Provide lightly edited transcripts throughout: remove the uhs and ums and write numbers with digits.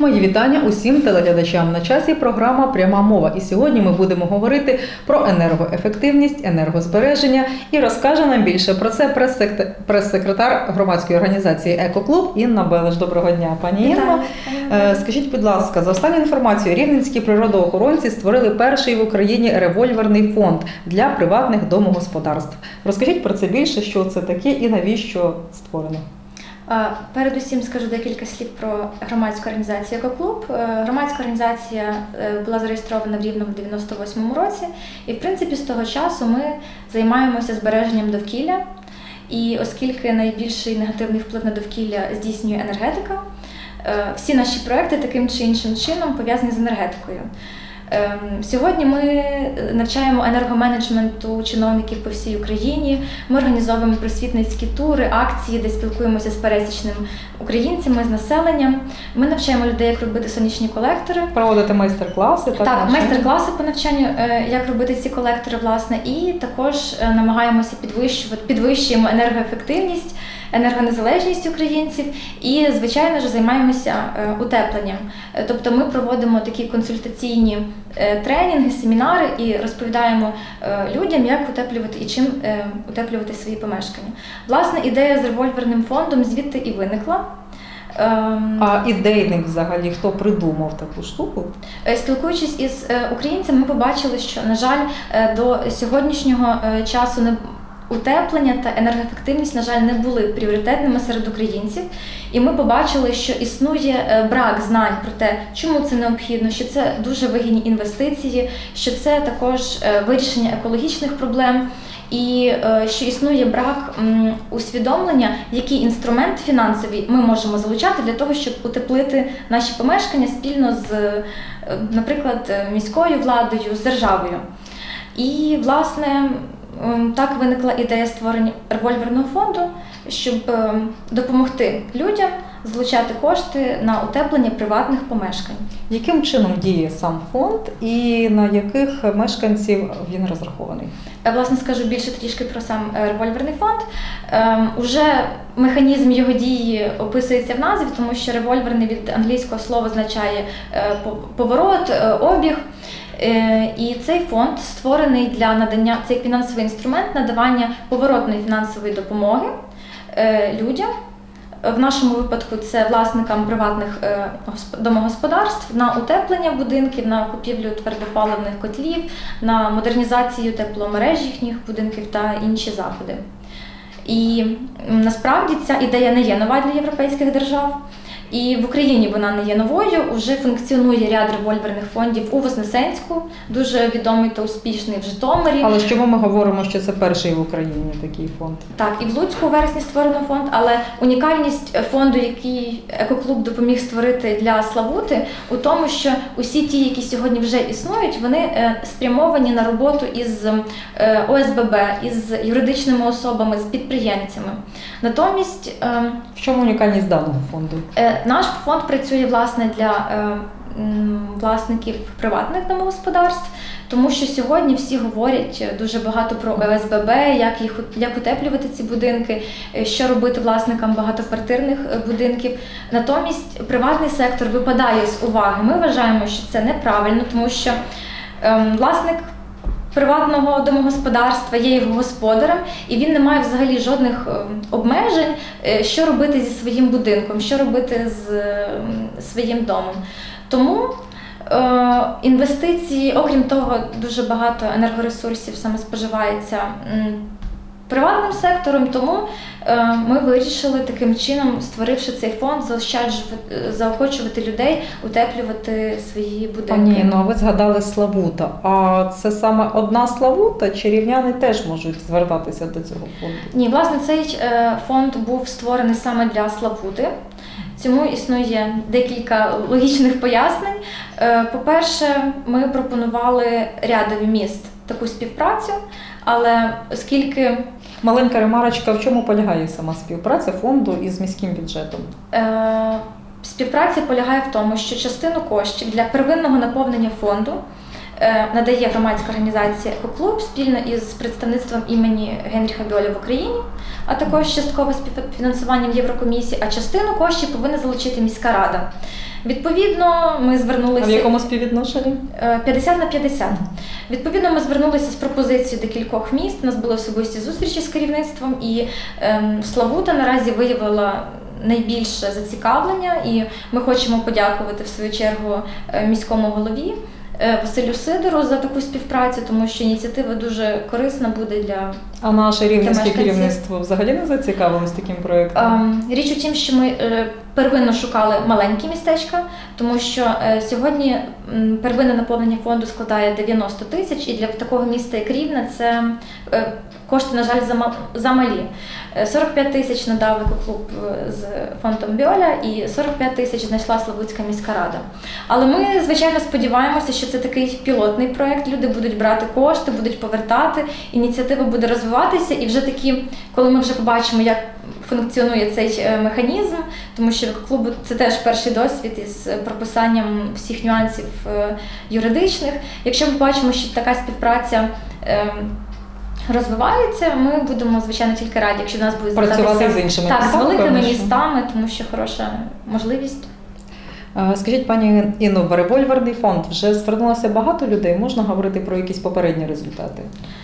Мої вітання усім телеглядачам. На часі програма «Пряма мова». І сьогодні ми будемо говорити про енергоефективність, енергозбереження. І розкаже нам більше про це прес-секретар громадської організації «Екоклуб» Інна Белеш. Доброго дня, пані Інно. Скажіть, будь ласка, за останньою інформацією, рівненські природоохоронці створили перший в Україні револьверний фонд для приватних домогосподарств. Розкажіть про це більше, що це таке і навіщо створено. Передусім скажу декілька слів про громадську організацію «Екоклуб». Громадська організація була зареєстрована в Рівному в 98-му році, і в принципі з того часу ми займаємося збереженням довкілля. І оскільки найбільший негативний вплив на довкілля здійснює енергетика, всі наші проекти таким чи іншим чином пов'язані з енергетикою. Сьогодні ми навчаємо енергоменеджменту чиновників по всій Україні, ми організовуємо просвітницькі тури, акції, де спілкуємося з пересічними українцями, з населенням. Ми навчаємо людей, як робити сонячні колектори. Проводите майстер-класи? Так, майстер-класи по навчанню, як робити ці колектори, власне, і також намагаємося підвищуємо енергоефективність, енергонезалежність українців і, звичайно ж, займаємося утепленням. Тобто ми проводимо такі консультаційні тренінги, семінари і розповідаємо людям, як утеплювати і чим утеплювати свої помешкання. Власне, ідея з револьверним фондом звідти і виникла. А ідейник взагалі хто придумав таку штуку? Спілкуючись із українцями, ми побачили, що, на жаль, до сьогоднішнього часу утеплення та енергоефективність, на жаль, не були пріоритетними серед українців. І ми побачили, що існує брак знань про те, чому це необхідно, що це дуже вигідні інвестиції, що це також вирішення екологічних проблем. І що існує брак усвідомлення, який інструмент фінансовий ми можемо залучати для того, щоб утеплити наші помешкання спільно з, наприклад, міською владою, з державою. І, власне, так виникла ідея створення револьверного фонду, щоб допомогти людям залучати кошти на утеплення приватних помешкань. Яким чином діє сам фонд і на яких мешканців він розрахований? Власне, скажу більше трішки про сам револьверний фонд. Уже механізм його дії описується в назві, тому що револьверний від англійського слова означає поворот, обіг. І цей фонд створений для надання, цей фінансовий інструмент надавання поворотної фінансової допомоги людям. В нашому випадку це власникам приватних домогосподарств на утеплення будинків, на купівлю твердопаливних котлів, на модернізацію тепломереж їхніх будинків та інші заходи. І насправді ця ідея не є нова для європейських держав. І в Україні вона не є новою, вже функціонує ряд револьверних фондів у Вознесенську, дуже відомий та успішний в Житомирі. Але чому ми говоримо, що це перший в Україні такий фонд? Так, і в Луцьку у вересні створено фонд, але унікальність фонду, який Екоклуб допоміг створити для Славути, у тому, що усі ті, які сьогодні вже існують, вони спрямовані на роботу із ОСББ, із юридичними особами, з підприємцями. Натомість... В чому унікальність даного фонду? Наш фонд працює, власне, для власників приватних домогосподарств, тому що сьогодні всі говорять дуже багато про ОСББ, як утеплювати ці будинки, що робити власникам багатоквартирних будинків. Натомість приватний сектор випадає з уваги. Ми вважаємо, що це неправильно, тому що власник приватного домогосподарства є його господарем, і він не має взагалі жодних обмежень, що робити зі своїм будинком, що робити з своїм домом. Тому інвестиції, окрім того, дуже багато енергоресурсів саме споживається приватним сектором, тому ми вирішили таким чином, створивши цей фонд, заохочувати людей утеплювати свої будинки. Пані Інно, ви згадали Славута. А це саме одна Славута, чи рівняни теж можуть звертатися до цього фонду? Ні, власне, цей фонд був створений саме для Славути. Цьому існує декілька логічних пояснень. По-перше, ми пропонували рядові міст таку співпрацю, але оскільки... Маленька ремарочка, в чому полягає сама співпраця фонду із міським бюджетом? Співпраця полягає в тому, що частину коштів для первинного наповнення фонду надає громадська організація «Екоклуб» спільно із представництвом імені Генріха Бьоля в Україні, а також частково співфінансуванням Єврокомісії, а частину коштів повинна залучити міська рада. Відповідно, ми звернулися... А в якому співвідношенні? 50/50. Відповідно, ми звернулися з пропозицією до кількох міст. У нас були особисті зустрічі з керівництвом, і Славута наразі виявила найбільше зацікавлення, і ми хочемо подякувати в свою чергу міському голові Василю Сидору за таку співпрацю, тому що ініціатива дуже корисна буде для А наше рівненське мешканців. Керівництво взагалі не зацікавилось таким проєктом? Річ у тім, що ми первинно шукали маленькі містечка, тому що сьогодні первинне наповнення фонду складає 90 тисяч, і для такого міста, як Рівне, це кошти, на жаль, замалі. 45 тисяч надав екоклуб з фондом Біоля і 45 тисяч знайшла Славутська міська рада. Але ми, звичайно, сподіваємося, що це такий пілотний проєкт, люди будуть брати кошти, будуть повертати, ініціатива буде розвиватися, і вже такі, коли ми вже побачимо, як функціонує цей механізм, тому що клубу це теж перший досвід із прописанням всіх нюансів юридичних. Якщо ми бачимо, що така співпраця розвивається, ми будемо, звичайно, тільки раді, якщо до нас буде працювати з іншими так, з великими певно, містами, тому що хороша можливість. Скажіть, пані Інно, в револьверний фонд вже звернулося багато людей? Можна говорити про якісь попередні результати?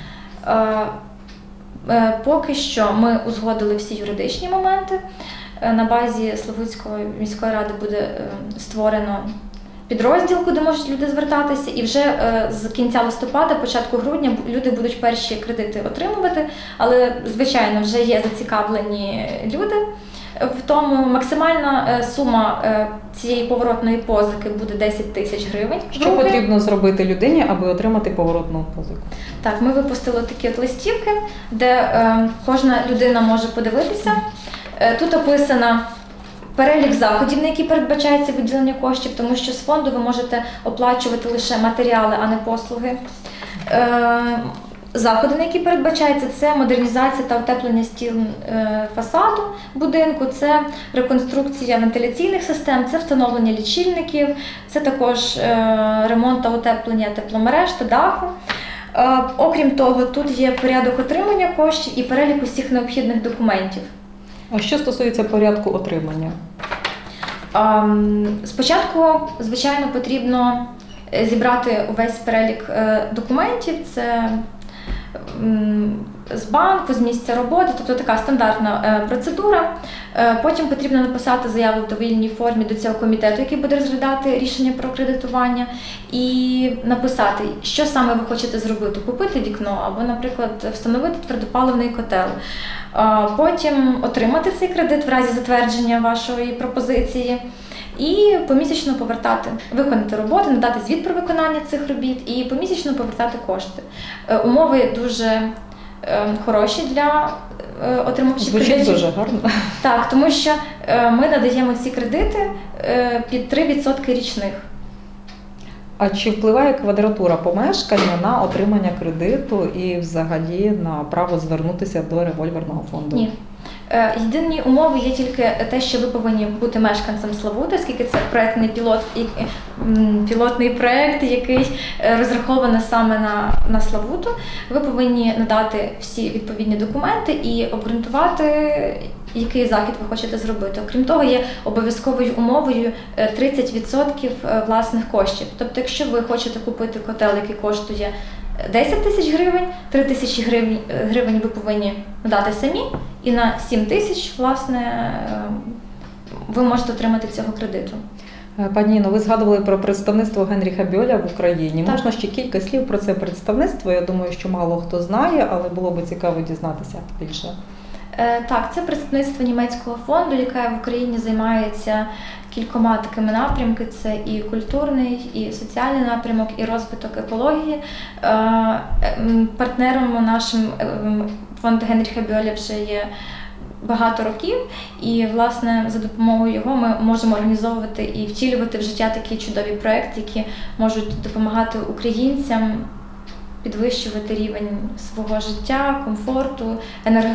Поки що ми узгодили всі юридичні моменти. На базі Славутської міської ради буде створено підрозділ, куди можуть люди звертатися, і вже з кінця листопада, початку грудня люди будуть перші кредити отримувати, але, звичайно, вже є зацікавлені люди. В тому максимальна сума цієї поворотної позики буде 10 тисяч гривень. Що потрібно зробити людині, аби отримати поворотну позику? Так, ми випустили такі от листівки, де кожна людина може подивитися. Тут описано перелік заходів, на які передбачається виділення коштів, тому що з фонду ви можете оплачувати лише матеріали, а не послуги. Заходи, на які передбачається, це модернізація та утеплення стін фасаду будинку, це реконструкція вентиляційних систем, це встановлення лічильників, це також ремонт та утеплення тепломереж та даху. Окрім того, тут є порядок отримання коштів і перелік усіх необхідних документів. А що стосується порядку отримання? Спочатку, звичайно, потрібно зібрати увесь перелік документів. Це з банку, з місця роботи, тобто така стандартна процедура. Потім потрібно написати заяву в довільній формі до цього комітету, який буде розглядати рішення про кредитування, і написати, що саме ви хочете зробити, купити вікно або, наприклад, встановити твердопаливний котел. Потім отримати цей кредит в разі затвердження вашої пропозиції і помісячно повертати, виконати роботи, надати звіт про виконання цих робіт і помісячно повертати кошти. Умови дуже хороші для отримувачів кредитів. Звучить дуже гарно. Так, тому що ми надаємо ці кредити під 3% річних. А чи впливає квадратура помешкання на отримання кредиту і взагалі на право звернутися до револьверного фонду? Ні. Єдині умови є тільки те, що ви повинні бути мешканцем Славути, оскільки це проєктний пілотний проєкт, який розрахований саме на Славуту. Ви повинні надати всі відповідні документи і обґрунтувати, який захід ви хочете зробити. Окрім того, є обов'язковою умовою 30% власних коштів. Тобто, якщо ви хочете купити котел, який коштує 10 тисяч гривень, 3 тисячі гривень ви повинні надати самі, і на 7 тисяч, власне, ви можете отримати цього кредиту. Пані Інно, ви згадували про представництво Генріха Бьоля в Україні. Так. Можна ще кілька слів про це представництво? Я думаю, що мало хто знає, але було б цікаво дізнатися більше. Так, це представництво німецького фонду, яке в Україні займається кількома такими напрямками. Це і культурний, і соціальний напрямок, і розвиток екології. Партнером нашим фонду Генріха Бьоля вже є багато років, і, власне, за допомогою його ми можемо організовувати і втілювати в життя такі чудові проекти, які можуть допомагати українцям підвищувати рівень свого життя, комфорту,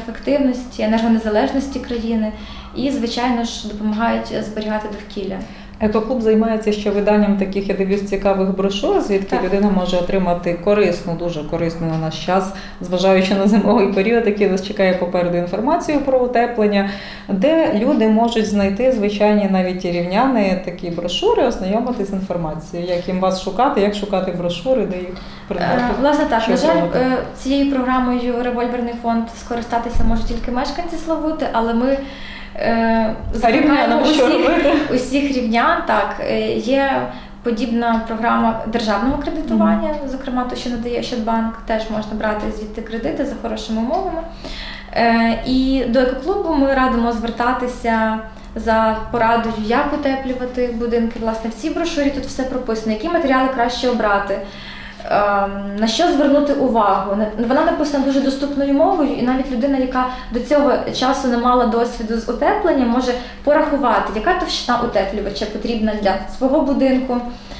енергоефективності, енергонезалежності країни і, звичайно ж, допомагають зберігати довкілля. Екоклуб займається ще виданням таких, я дивлюсь, цікавих брошур, звідки Так. людина може отримати корисну, дуже корисну на наш час, зважаючи на зимовий період, який нас чекає попереду, інформацію про утеплення, де люди можуть знайти звичайні навіть і рівняни такі брошури, ознайомитись з інформацією, як їм вас шукати, як шукати брошури, де їх придбати. Власне так, Що на жаль, зробити? цією програмою «Револьверний фонд» скористатися можуть тільки мешканці Славути, але ми Рівнянам що робити? усіх рівнян. Так, є подібна програма державного кредитування, зокрема, то, що надає Ощадбанк, теж можна брати звідти кредити за хорошими умовами. І до екоклубу ми радимо звертатися за порадою, як утеплювати будинки. Власне, в цій брошурі тут все прописано, які матеріали краще обрати, на що звернути увагу. Вона написана дуже доступною мовою, і навіть людина, яка до цього часу не мала досвіду з утепленням, може порахувати, яка товщина утеплювача потрібна для свого будинку,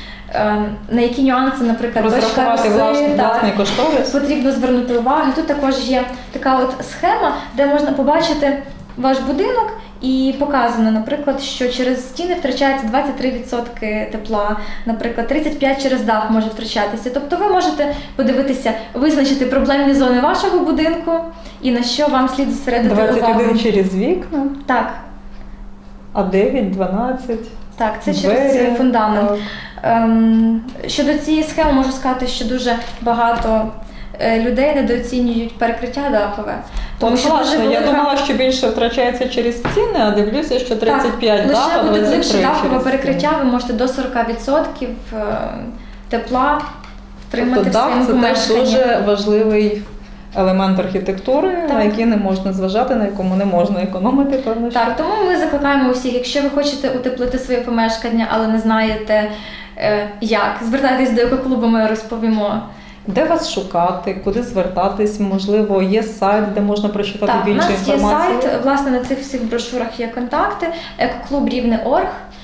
на які нюанси, наприклад, Розрахувати власний кошторис. Потрібно звернути увагу. Тут також є така от схема, де можна побачити ваш будинок, і показано, наприклад, що через стіни втрачається 23% тепла, наприклад, 35% через дах може втрачатися. Тобто ви можете подивитися, визначити проблемні зони вашого будинку і на що вам слід зосередити увагу. 21 через вікна, Так. а 9, 12. Так, це двері. через фундамент. Так. Щодо цієї схеми можу сказати, що дуже багато людей недооцінюють перекриття дахове. Тому що дуже Я велика... думала, що більше втрачається через стіни, а дивлюся, що 35 так, дах, а лише 23 утепливши дахове через перекриття, ви можете до 40% тепла втримати тобто в своєму дах – це теж помешканні. дуже важливий елемент архітектури, Так. на який не можна зважати, на якому не можна економити, певно, що. Так, тому ми закликаємо усіх, якщо ви хочете утеплити своє помешкання, але не знаєте як, звертайтесь до екоклубу, ми розповімо. Де вас шукати, куди звертатись, можливо, є сайт, де можна прочитати Так, у більше нас є інформації? сайт, власне, на цих всіх брошурах є контакти, екоклуб-рівне.орг.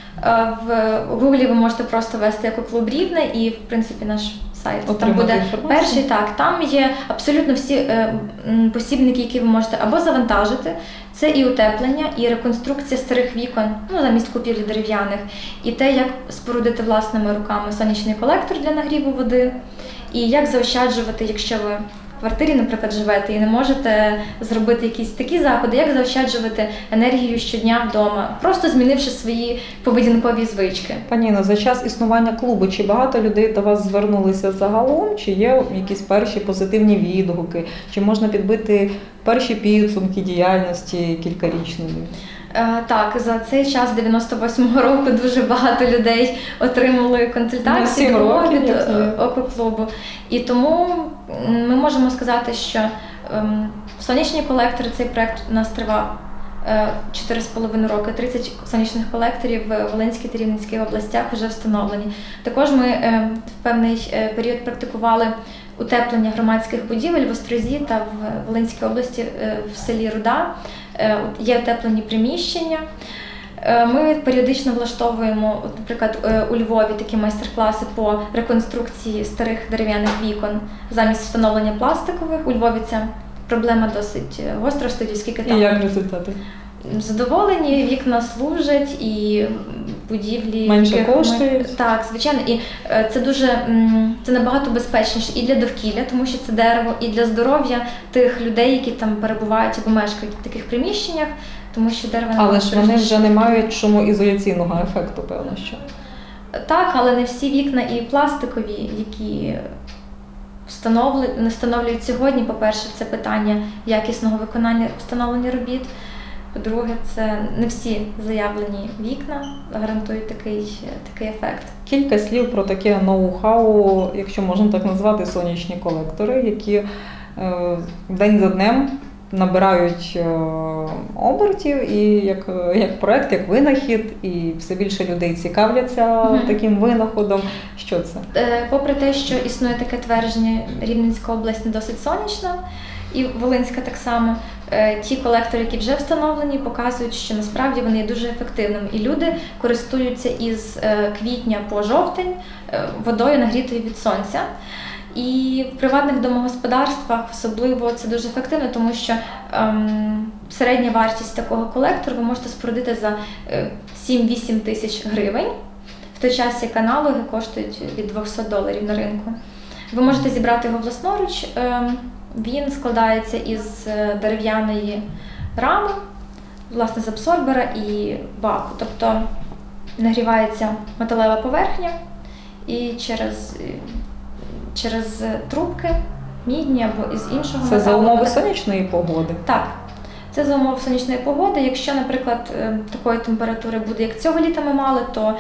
В Гуглі ви можете просто ввести екоклуб Рівне і, в принципі, наш сайт. Там Отримати буде інформацію? перший, так, там є абсолютно всі посібники, які ви можете або завантажити. Це і утеплення, і реконструкція старих вікон, замість купівлі дерев'яних, і те, як спорудити власними руками сонячний колектор для нагріву води, і як заощаджувати, якщо ви в квартирі, наприклад, живете і не можете зробити якісь такі заходи, як заощаджувати енергію щодня вдома, просто змінивши свої поведінкові звички. Пані Інно, за час існування клубу, чи багато людей до вас звернулися загалом, чи є якісь перші позитивні відгуки, чи можна підбити перші підсумки діяльності кількарічної? Так, за цей час 98-го року дуже багато людей отримали консультації від екоклубу. І тому ми можемо сказати, що сонячні колектори, цей проект у нас тривав 4,5 роки, 30 сонячних колекторів в Волинській та Рівненській областях вже встановлені. Також ми в певний період практикували утеплення громадських будівель в Острозі та в Волинській області в селі Руда. Є утеплені приміщення. Ми періодично влаштовуємо, наприклад, у Львові такі майстер-класи по реконструкції старих дерев'яних вікон замість встановлення пластикових. У Львові ця проблема досить гостро стоїть, оскільки там... І як результати? Задоволені, вікна служать і будівлі... Менше коштують? Так, звичайно. І це набагато безпечніше і для довкілля, тому що це дерево, і для здоров'я тих людей, які там перебувають або мешкають в таких приміщеннях, тому що дерево... Але ж вони вже не мають шумоізоляційного ефекту, певно, що? Так, але не всі вікна і пластикові, які не встановлюють сьогодні. По-перше, це питання якісного виконання встановлення робіт. По-друге, це не всі заявлені вікна гарантують такий ефект. Кілька слів про таке ноу-хау, якщо можна так назвати, сонячні колектори, які день за днем набирають обертів і як проект, як винахід, і все більше людей цікавляться таким винаходом. Що це? Попри те, що існує таке твердження, Рівненська область не досить сонячна, і Волинська так само, ті колектори, які вже встановлені, показують, що насправді вони є дуже ефективними. І люди користуються із квітня по жовтень водою, нагрітою від сонця. І в приватних домогосподарствах особливо це дуже ефективно, тому що середня вартість такого колектору ви можете спорудити за 7-8 тисяч гривень, в той час як аналоги коштують від $200 на ринку. Ви можете зібрати його власноруч, він складається із дерев'яної рами, власне, з абсорбера і баку. Тобто нагрівається металева поверхня і через трубки, мідні або із іншого металу. Це за умови сонячної погоди? Так. Це за умов сонячної погоди. Якщо, наприклад, такої температури буде, як цього літа ми мали, то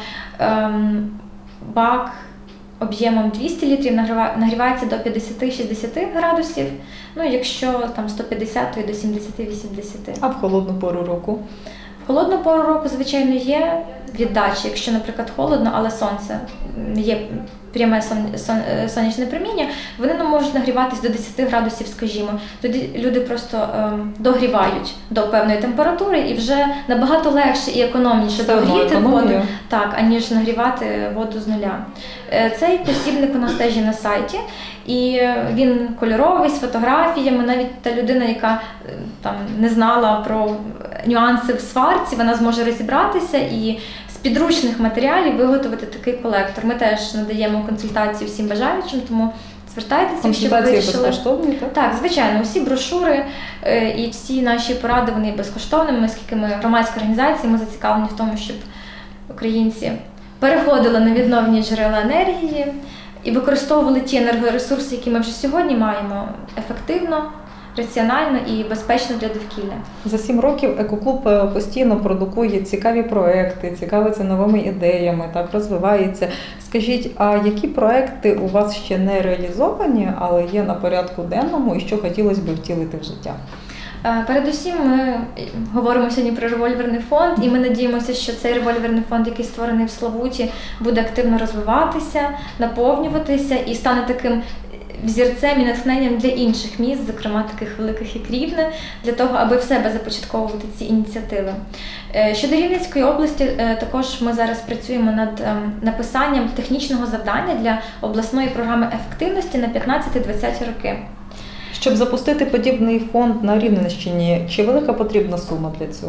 бак об'ємом 200 літрів нагрівається до 50-60 градусів. Ну, якщо там 150, то і до 70-80. А в холодну пору року? В холодну пору року, звичайно, є віддача, якщо, наприклад, холодно, але сонце, є пряме сонячне проміння, вони не можуть нагріватись до 10 градусів, скажімо. Тоді люди просто догрівають до певної температури і вже набагато легше і економніше догріти воду, так, аніж нагрівати воду з нуля. Цей посібник у нас теж є на сайті, і він кольоровий, з фотографіями. Навіть та людина, яка там не знала про нюанси в сварці, вона зможе розібратися і з підручних матеріалів виготовити такий колектор. Ми теж надаємо консультації всім бажаючим, тому звертайтеся, якщо ви вирішили. Консультації безкоштовні, так? Так, звичайно, усі брошури і всі наші поради, вони безкоштовними, оскільки ми громадська організація, ми зацікавлені в тому, щоб українці переходили на відновлені джерела енергії і використовували ті енергоресурси, які ми вже сьогодні маємо, ефективно, раціонально і безпечно для довкілля. За 7 років екоклуб постійно продукує цікаві проекти, цікавиться новими ідеями, так розвивається. Скажіть, а які проекти у вас ще не реалізовані, але є на порядку денному і що хотілося б втілити в життя? Передусім ми говоримо сьогодні про револьверний фонд, і ми надіємося, що цей револьверний фонд, який створений в Славуті, буде активно розвиватися, наповнюватися і стане таким взірцем і натхненням для інших міст, зокрема таких великих, як Рівне, для того, аби в себе започатковувати ці ініціативи. Щодо Рівненської області, також ми зараз працюємо над написанням технічного завдання для обласної програми ефективності на 15-20 роки. Щоб запустити подібний фонд на Рівненщині, чи велика потрібна сума для цього?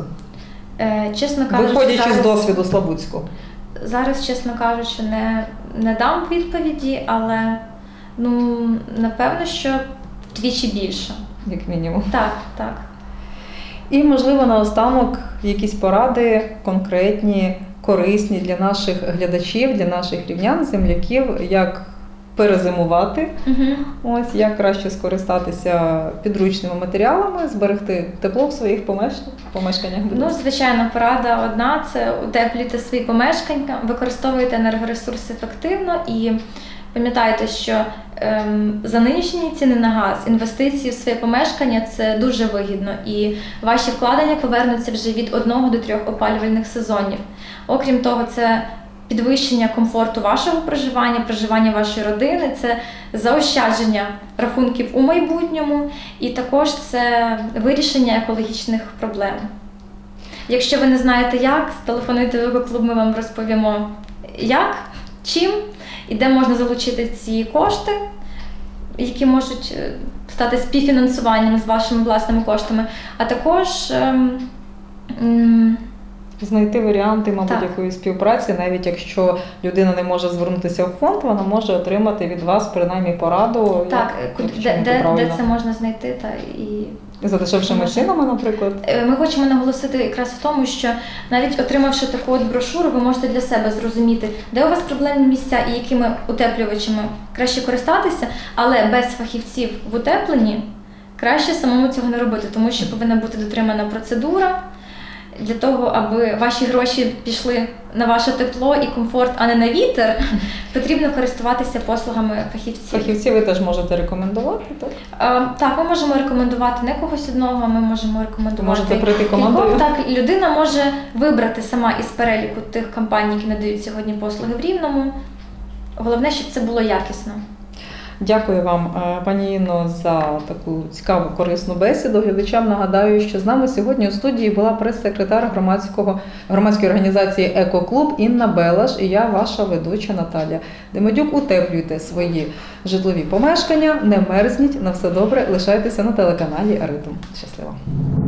Чесно кажучи, виходячи з досвіду Славутського. Зараз, чесно кажучи, не дам відповіді, але напевно, що вдвічі більше. Як мінімум. Так, так. І, можливо, наостанок якісь поради конкретні, корисні для наших глядачів, для наших рівнян, земляків, як перезимувати, ось як краще скористатися підручними матеріалами, зберегти тепло в своїх помешканнях. Звичайно, порада одна – це утеплюйте свої помешкання, використовуйте енергоресурси ефективно і пам'ятайте, що за нинішні ціни на газ інвестиції в своє помешкання – це дуже вигідно, і ваші вкладення повернуться вже від 1 до 3 опалювальних сезонів. Окрім того, це підвищення комфорту вашого проживання вашої родини, це заощадження рахунків у майбутньому і також це вирішення екологічних проблем. Якщо ви не знаєте як, телефонуйте в екоклуб, ми вам розповімо як, чим і де можна залучити ці кошти, які можуть стати співфінансуванням з вашими власними коштами, а також знайти варіанти, мабуть, якоїсь співпраці, навіть якщо людина не може звернутися в фонд, вона може отримати від вас принаймні пораду. Так, де це можна знайти і за дешевшими цінами, наприклад. Ми хочемо наголосити якраз в тому, що навіть отримавши таку от брошуру, ви можете для себе зрозуміти, де у вас проблемні місця і якими утеплювачами краще користатися, але без фахівців в утепленні краще самому цього не робити, тому що повинна бути дотримана процедура, для того, аби ваші гроші пішли на ваше тепло і комфорт, а не на вітер, потрібно користуватися послугами фахівців. Фахівців ви теж можете рекомендувати, так? Так, ми можемо рекомендувати не когось одного, а ми можемо рекомендувати. Можете прийти командою? Так, людина може вибрати сама із переліку тих компаній, які надають сьогодні послуги в Рівному. Головне, щоб це було якісно. Дякую вам, пані Інно, за таку цікаву, корисну бесіду. Глядачам нагадаю, що з нами сьогодні у студії була прес-секретар громадської організації «Екоклуб» Інна Белаш і я, ваша ведуча Наталія Демидюк. Утеплюйте свої житлові помешкання, не мерзніть, на все добре, лишайтеся на телеканалі «Ритм». Щасливо!